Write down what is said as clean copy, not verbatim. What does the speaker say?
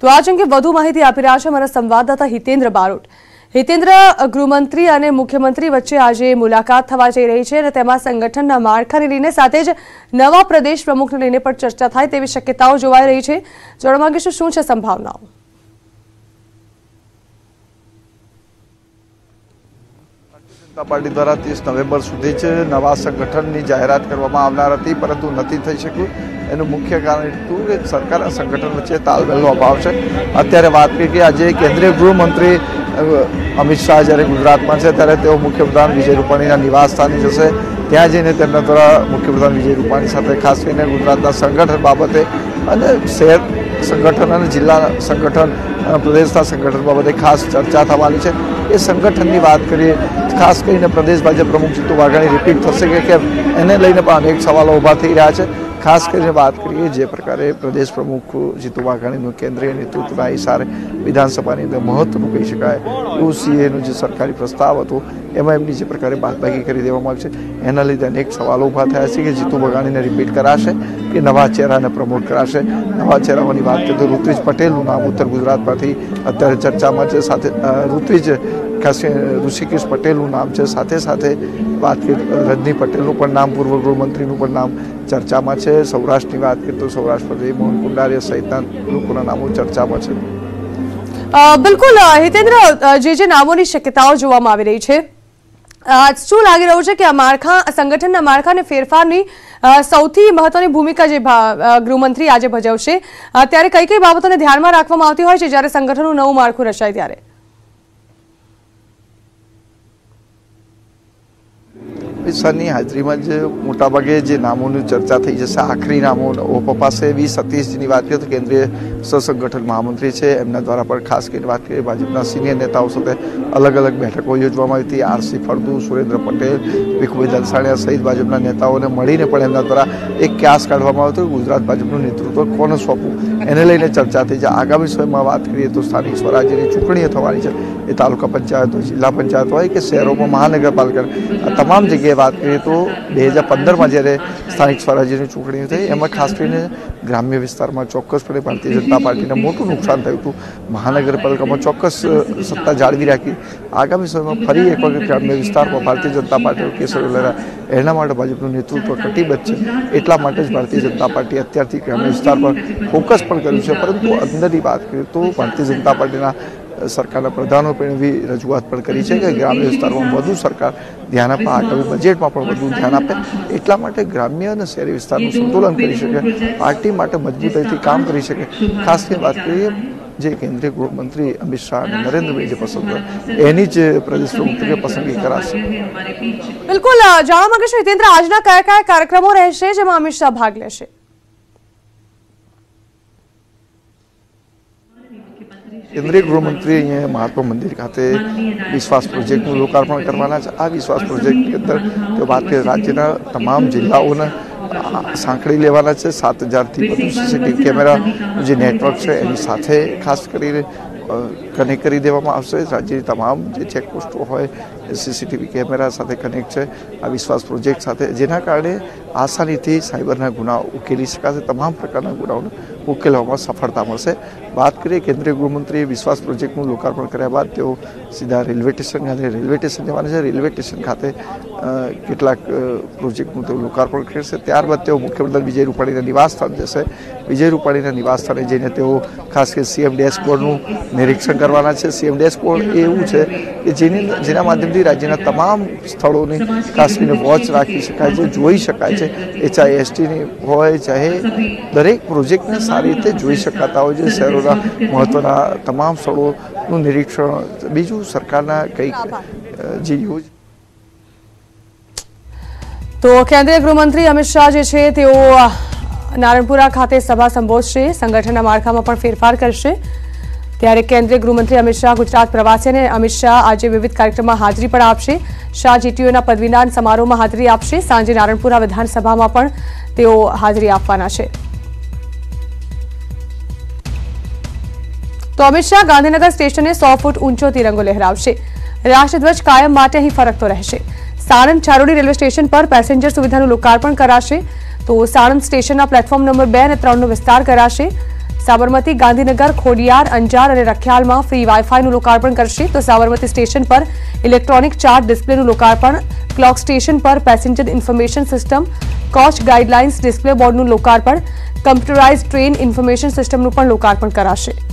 તો આ અંગે વધુ માહિતી આપી રહ્યા છે અમારા સંવાદદાતા હિતેન્દ્ર બારોટ। હિતેન્દ્ર, ગૃહમંત્રી અને મુખ્યમંત્રી વચ્ચે આજે મુલાકાત થવા જઈ રહી છે અને તેમાં સંગઠનના માળખાને લઈને સાથે જ નવા પ્રદેશ પ્રમુખને લઈને પણ ચર્ચા થાય તેવી શક્યતાઓ જોવાઈ રહી છે। જાણવા માંગીશું શું છે સંભાવનાઓ? जनता पार्टी द्वारा 30 नवेम्बर सुधी ज नवा संगठननी जाहेरात करवामां आवनार हती, परंतु नथी थई शक्युं। एनुं मुख्य कारण एटલું કે સરકાર અને સંગઠન વચ્ચે તાલમેલનો અભાવ છે। અત્યારે વાત કરીએ કે આજે કેન્દ્રીય ગૃહમંત્રી અમિત શાહ જ્યારે ગુજરાતમાં છે ત્યારે તેઓ મુખ્યપ્રધાન વિજય રૂપાણીના નિવાસ સ્થાને જશે। ત્યાં જઈને તેમના દ્વારા મુખ્યપ્રધાન વિજય રૂપાણી સાથે ખાસ કરીને ગુજરાતના સંગઠન બાબતે અને શહેર સંગઠન અને જિલ્લા સંગઠન પ્રદેશના સંગઠન બાબતે ખાસ ચર્ચા થવાની છે। એ સંગઠનની વાત કરીએ, ખાસ કરીને પ્રદેશ ભાજપ પ્રમુખ જીતુ વાઘાણી રિપીટ થશે કે કેમ એને લઈને પણ અનેક સવાલો ઊભા થઈ રહ્યા છે। ખાસ કરીને વાત કરીએ જે પ્રકારે પ્રદેશ પ્રમુખ જીતુ વાઘાણીનું કેન્દ્રીય નેતૃત્વના ઇશારે વિધાનસભાની અંદર મહત્વનું કહી શકાય એવું સીએનું જે સરકારી પ્રસ્તાવ હતો એમાં એમની જે પ્રકારે બાદબાકી કરી દેવામાં આવી છે એના લીધે અનેક સવાલો ઊભા થયા છે કે જીતુ વાઘાણીને રિપીટ કરાશે કે નવા ચહેરાને પ્રમોટ કરાશે। નવા ચહેરાઓની વાત કરીએ તો ઋત્વિજ પટેલનું નામ ઉત્તર ગુજરાતમાંથી અત્યારે ચર્ચામાં છે। સાથે ઋત્વિજ ખાસ ઋષિકેશ પટેલનું નામ છે। સાથે સાથે વાત કરીએ રજની પટેલનું પણ નામ, પૂર્વ ગૃહમંત્રીનું પણ નામ ચર્ચામાં છે। સૌરાષ્ટ્રની વાત કરીએ તો સૌરાષ્ટ્ર પ્રદેશ મોહન કુંડારિયા સહિતના લોકોના નામો ચર્ચામાં છે। બિલકુલ હિતેન્દ્ર, જે નામોની શક્યતાઓ જોવામાં આવી રહી છે, શું લાગી રહ્યું છે કે આ માળખા, સંગઠનના માળખાને ફેરફારની સૌથી મહત્વની ભૂમિકા જે ગૃહમંત્રી આજે ભજવશે, ત્યારે કઈ કઈ બાબતોને ધ્યાનમાં રાખવામાં આવતી હોય છે જ્યારે સંગઠનનું નવું માળખું રચાય ત્યારે? સરની હાજરીમાં જ મોટાભાગે જે નામોની ચર્ચા થઈ જશે। આખરી નામો ઓપા છે। વી સતીશજીની વાત કરીએ તો કેન્દ્રીય સહસંગઠન મહામંત્રી છે, એમના દ્વારા પણ ખાસ કરીને વાત કરીએ ભાજપના સિનિયર નેતાઓ સાથે અલગ અલગ બેઠકો યોજવામાં આવી હતી। આરસી ફળદુ, સુરેન્દ્ર પટેલ, ભીખુભાઈ દલસાણિયા સહિત ભાજપના નેતાઓને મળીને પણ એમના દ્વારા એક ક્યાસ કાઢવામાં આવ્યો હતો કે ગુજરાત ભાજપનું નેતૃત્વ કોને સોંપવું એને લઈને ચર્ચા થઈ છે। આગામી સમયમાં વાત કરીએ તો સ્થાનિક સ્વરાજ્યની ચૂંટણીઓ થવાની છે। એ તાલુકા પંચાયત હોય, જિલ્લા પંચાયત હોય કે શહેરોમાં મહાનગરપાલિકા, આ તમામ જગ્યાએ વાત કરીએ તો 2015માં જ્યારે સ્થાનિક સ્વરાજ્યની ચૂંટણીઓ થઈ એમાં ખાસ કરીને ગ્રામ્ય વિસ્તારમાં ચોક્કસપણે ભારતીય જનતા પાર્ટીને મોટું નુકસાન થયું હતું। મહાનગરપાલિકામાં ચોક્કસ સત્તા જાળવી રાખી। આગામી સમયમાં ફરી એક વખત ગ્રામ્ય વિસ્તારમાં ભારતીય જનતા પાર્ટીનો કેસર લહેરા, એના માટે ભાજપનું નેતૃત્વ કટિબદ્ધ છે। એટલા માટે જ ભારતીય જનતા પાર્ટી અત્યારથી ગ્રામ્ય વિસ્તાર પર ફોકસ પણ કર્યું છે। પરંતુ અંદરની વાત કરીએ તો ભારતીય જનતા પાર્ટીના સરકારના પ્રધાનો પણ એવી રજૂઆત પણ કરી છે કે ગ્રામ્ય વિસ્તારમાં વધુ સરકાર ધ્યાન આપે, આગામી બજેટમાં પણ વધુ ધ્યાન આપે। એટલા માટે ગ્રામ્ય અને શહેરી વિસ્તારનું સંતુલન કરી શકે, પાર્ટી માટે મજબૂતાઈથી કામ કરી શકે। ખાસ કરીને વાત કરીએ જે કેન્દ્રીય ગૃહમંત્રી અમિત શાહ અને નરેન્દ્રભાઈ જે પસંદ કરે એની જ પ્રદેશ પ્રમુખ તરીકે પસંદગી કરાશે। બિલકુલ, જાણવા માંગીશું હિતેન્દ્ર, આજના કયા કયા કાર્યક્રમો રહેશે જેમાં અમિત શાહ ભાગ લેશે? કેન્દ્રીય ગૃહમંત્રી અહીંયા મહાત્મા મંદિર ખાતે વિશ્વાસ પ્રોજેક્ટનું લોકાર્પણ કરવાના છે। આ વિશ્વાસ પ્રોજેક્ટની અંદર જો વાત કરીએ રાજ્યના તમામ જિલ્લાઓને સાંકળી લેવાના છે। 7000થી વધુ સીસીટીવી કેમેરાનું જે નેટવર્ક છે એની સાથે ખાસ કરીને કનેક્ટ કરી દેવામાં આવશે। રાજ્યની તમામ જે ચેકપોસ્ટો હોય સીસીટીવી કેમેરા સાથે કનેક્ટ છે આ વિશ્વાસ પ્રોજેક્ટ સાથે, જેના કારણે આસાનીથી સાયબરના ગુનાઓ ઉકેલી શકાશે। તમામ પ્રકારના ગુનાઓને ઉકેલવામાં સફળતા મળશે। વાત કરીએ કેન્દ્રીય ગૃહમંત્રીએ વિશ્વાસ પ્રોજેક્ટનું લોકાર્પણ કર્યા બાદ તેઓ સીધા રેલવે સ્ટેશન જવાના છે। રેલવે સ્ટેશન ખાતે કેટલાક પ્રોજેક્ટનું તેઓ લોકાર્પણ કરશે। ત્યારબાદ તેઓ મુખ્યમંત્રી વિજય રૂપાણીના નિવાસ સ્થાન જશે। વિજય રૂપાણીના નિવાસ સ્થાને જઈને તેઓ ખાસ કરીને સીએમ ડેશબોર્ડનું નિરીક્ષણ કરવાના છે। સીએમ ડેશબોર્ડ એ એવું છે કે જેના માધ્યમથી રાજ્યના તમામ સ્થળોની ખાસ કરીને વોચ રાખી શકાય છે, જોઈ શકાય છે। એ ચાહે એસટીની હોય, ચાહે દરેક પ્રોજેક્ટને સારી રીતે જોઈ શકાતા હોય છે। શહેરોના મહત્વના તમામ સ્થળોનું નિરીક્ષણ, બીજું સરકારના કંઈક જે તો કેન્દ્રીય ગૃહમંત્રી અમિત શાહ જે છે તેઓ નારણપુરા ખાતે સભા સંબોધશે, સંગઠનના માળખામાં પણ ફેરફાર કરશે। ત્યારે કેન્દ્રીય ગૃહમંત્રી અમિત શાહ ગુજરાત પ્રવાસે અને અમિત શાહ આજે વિવિધ કાર્યક્રમમાં હાજરી પણ આપશે। શાહ જીટીયુના પદવીદાન સમારોહમાં હાજરી આપશે। સાંજે નારણપુરા વિધાનસભામાં પણ તેઓ હાજરી આપવાના છે। તો અમિત શાહ ગાંધીનગર સ્ટેશને 100 ફૂટ ઊંચો તિરંગો લહેરાવશે। રાષ્ટ્રધ્વજ કાયમ માટે અહીં ફરકતો રહેશે। સાણંદ છારોડી રેલવે સ્ટેશન પર પેસેન્જર સુવિધાનું લોકાર્પણ કરાશે। તો સાણંદ સ્ટેશનના પ્લેટફોર્મ નંબર 2 અને 3નો વિસ્તાર કરાશે। સાબરમતી, ગાંધીનગર, ખોડિયાર, અંજાર અને રખિયાલમાં ફ્રી વાઈફાઈનું લોકાર્પણ કરશે તો સાબરમતી સ્ટેશન પર ઇલેક્ટ્રોનિક ચાર્જ ડિસ્પ્લેનું લોકાર્પણ, ક્લોક સ્ટેશન પર passenger information system, coach guidelines display બોર્ડનું લોકાર્પણ, કમ્પ્યુટરાઇઝ ટ્રેન ઇન્ફોર્મેશન સિસ્ટમનું પણ લોકાર્પણ કરાશે।